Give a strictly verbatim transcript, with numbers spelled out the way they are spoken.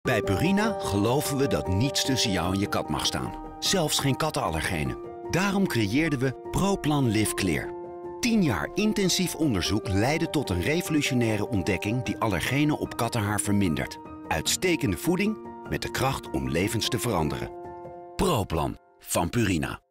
Bij Purina geloven we dat niets tussen jou en je kat mag staan. Zelfs geen kattenallergenen. Daarom creëerden we ProPlan Live Clear. tien jaar intensief onderzoek leidde tot een revolutionaire ontdekking die allergenen op kattenhaar vermindert. Uitstekende voeding met de kracht om levens te veranderen. ProPlan van Purina.